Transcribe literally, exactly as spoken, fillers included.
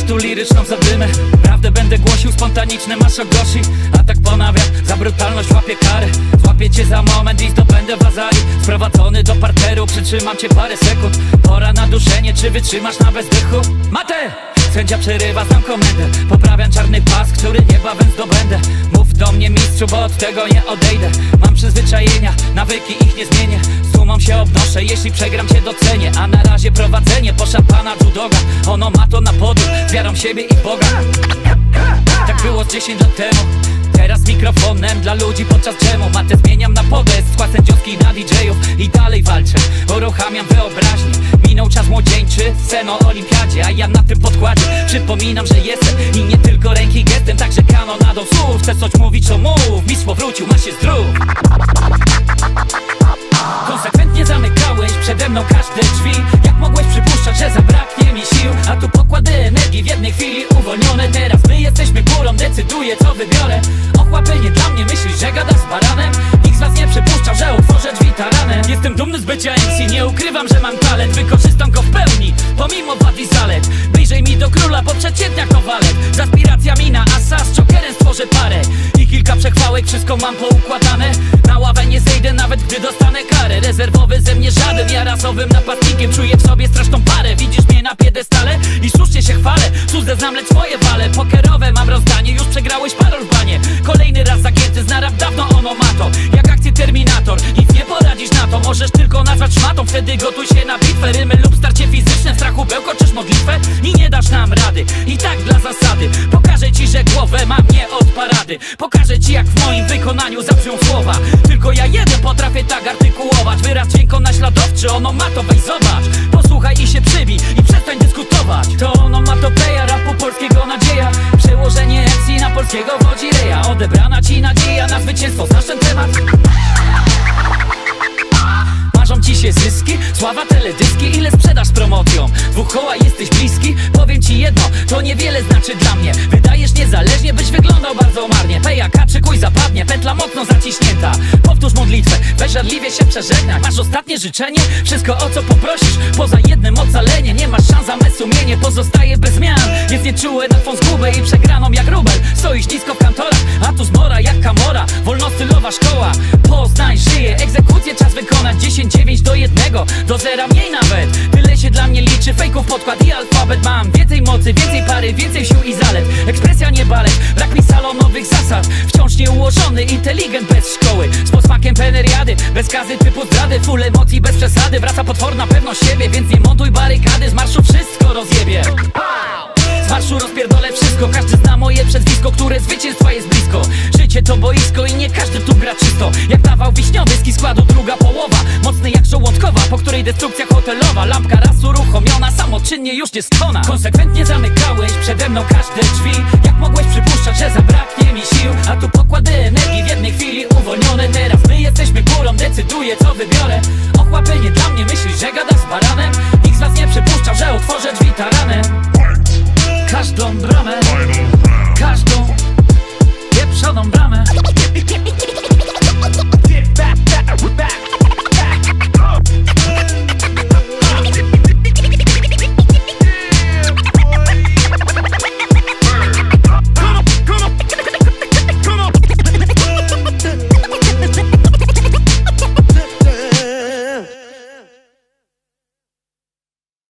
tu liryczną zadymę. Prawdę będę głosił, spontaniczne masz ogoshi. A tak ponawia, za brutalność łapię karę. Złapię cię za moment i zdobędę wazali. Sprowadzony do parteru, przytrzymam cię parę sekund. Pora na duszenie, czy wytrzymasz na bezdychu? Matę! Sędzia przerywa, znam komendę. Poprawiam czarny pas, który niebawem zdobędę. Mów do mnie mistrzu, bo od tego nie odejdę. Mam przyzwyczajenia, nawyki ich nie zmienię. Z dumą się obnoszę, jeśli przegram cię docenię. A na razie prowadzenie po szampana judoga. Ono ma to na podium, z wiarą w siebie i w Boga. Tak było z dziesięć lat temu. Teraz mikrofonem dla ludzi podczas dżemu. Matę zmieniam na podest, skład sędziowski na D J-ów. I dalej walczę, uruchamiam wyobraźnię. Minął czas młodzieńczy, sen o olimpiadzie. A ja na tym podkładzie przypominam, że jestem. I nie tylko ręki gestem, także kanonadą słów. Chcesz coś mówić, to mów, mistrz powrócił, masz się zdrów. Konsekwentnie zamykałeś przede mną każde drzwi. Jak mogłeś przypuszczać, że zabraknie mi sił? A tu pokłady energii w jednej chwili uwolnione. Teraz my jesteśmy górą, decyduję co wybiorę. Ochłapy dla mnie, myślisz, że gadasz z baranem? Nikt z was nie przypuszczał, że otworzę drzwi taranem. Jestem dumny z bycia M C, nie ukrywam, że mam talent. Wykorzystam go w pełni, pomimo wad i zalet. Bliżej mi do króla, po przeciętniach to walet. Z aspiracjami na asa, z Jokerem stworzę parę. I kilka przechwałek, wszystko mam poukładane. Na ławę nie zejdę, nawet gdy dostanę karę. Rezerwowy ze mnie żaden, ja rasowym napastnikiem. Czuję w sobie straszną parę, widzisz mnie na piedestale? I słusznie się chwalę, cudze znam, lecz swoje wale. Pokerowe mam rozdanie, już przegrałeś parol w banie. Kolejny raz zagięty, zna rap dawno, ono ma to. Jak akcję Terminator, nic nie poradzisz na to. Możesz tylko nazwać szmatą, wtedy gotuj się na bitwę. Rymy lub starcie fizyczne, w strachu bełkoczysz modlitwę. I nie dasz nam rady, i tak dla zasady. Pokażę ci, że głowę mam nie od parady. Pokażę ci, jak w moim wykonaniu zabrzmią słowa. Tylko ja jeden potrafię tak artykułować. Wyraz dźwiękonaśladowczy, ono ma to, weź zobacz. Posłuchaj i się przybij, i przestań dyskutować. To onomatopeja, rapu polskiego nadzieja. Przełożenie M C na polskiego wodzireja. Odebrana ci nadzieja na zwycięstwo, znasz ten temat? Marzą ci się zyski, sława, teledyski. Ile sprzedasz z promocją? Dwóch koła jesteś bliski? Powiem ci jedno, to niewiele znaczy dla mnie. Wydajesz niezależnie, byś wyglądał bardzo marnie. Pejaka, czykuj zapadnie, pętla mocno zaciśnięta. Powtórz modlitwę, weź żarliwie się przeżegnaj. Masz ostatnie życzenie? Wszystko o co poprosisz, poza jednym ocalenie. Nie masz szans, a me sumienie pozostaje bez zmian. Jest nieczułe na twą zgubę i przegraną jak rubel. Stoisz nisko w kantorach, a tu zmora jak kamora. Wolnostylowa szkoła, Poznań żyje. Egzekucję czas wykonać, dziesięć dziewięć do jednego, do zera mniej nawet. Tyle się dla mnie liczy, fejków podkład i alfabet. Mam więcej mocy, więcej pary, więcej sił i zalet. Ekspresja nie balet, brak mi salonowych zasad. Wciąż nieułożony, inteligent bez szkoły. Z posmakiem peneriady, bez kazy typu zdrady. Full emocji bez przesady, wraca potworna pewność siebie. Więc nie montuj barykady, z marszu wszystko rozjebie. Z marszu rozpierdolę wszystko, każdy zna moje przezwisko, które zwycięstwa jest blisko. Życie to boisko i nie każdy tu gra czysto. Jak dawał wiśniowy z składu druga połowa. Mocny jak żołądkowa, po której destrukcja hotelowa. Lampka raz uruchomiona, samoczynnie już nie stona. Konsekwentnie zamykałeś przede mną każde drzwi. Jak mogłeś przypuszczać, że zabraknie mi sił? A tu pokłady energii w jednej chwili uwolnione. Teraz my jesteśmy górą, decyduję co wybiorę. Ochłapy nie dla mnie, myślisz, że gadasz z baranem? Nikt z was nie przypuszczał, że otworzę drzwi taranem. Każdą bramę, każdą pieprzoną bramę.